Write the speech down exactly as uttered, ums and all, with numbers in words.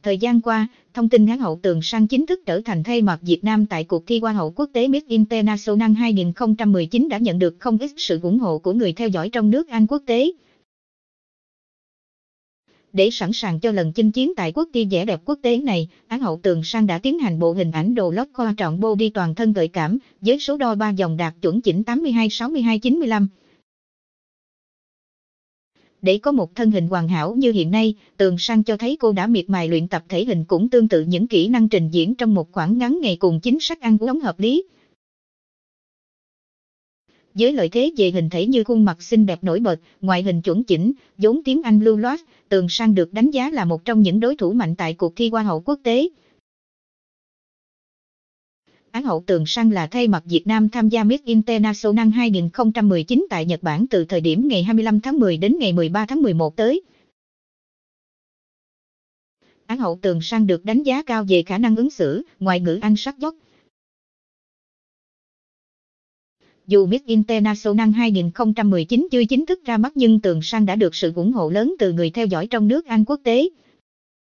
Thời gian qua, thông tin Án hậu Tường Sang chính thức trở thành thay mặt Việt Nam tại cuộc thi Hoa hậu quốc tế Miss International hai không một chín đã nhận được không ít sự ủng hộ của người theo dõi trong nước Anh quốc tế. Để sẵn sàng cho lần chinh chiến tại cuộc thi vẻ đẹp quốc tế này, Án hậu Tường Sang đã tiến hành bộ hình ảnh đồ lót khoa trọn body toàn thân gợi cảm, với số đo ba vòng đạt chuẩn chỉnh tám mươi hai, sáu mươi hai, chín mươi lăm. Để có một thân hình hoàn hảo như hiện nay, Tường Sang cho thấy cô đã miệt mài luyện tập thể hình cũng tương tự những kỹ năng trình diễn trong một khoảng ngắn ngày cùng chính sách ăn uống hợp lý. Với lợi thế về hình thể như khuôn mặt xinh đẹp nổi bật, ngoại hình chuẩn chỉnh, vốn tiếng Anh lưu loát, Tường Sang được đánh giá là một trong những đối thủ mạnh tại cuộc thi Hoa hậu quốc tế. Án hậu Tường Sang là thay mặt Việt Nam tham gia Miss International hai không một chín tại Nhật Bản từ thời điểm ngày hai mươi lăm tháng mười đến ngày mười ba tháng mười một tới. Án hậu Tường Sang được đánh giá cao về khả năng ứng xử, ngoại ngữ Anh sắc dốc. Dù Miss International hai không một chín chưa chính thức ra mắt nhưng Tường Sang đã được sự ủng hộ lớn từ người theo dõi trong nước Anh quốc tế.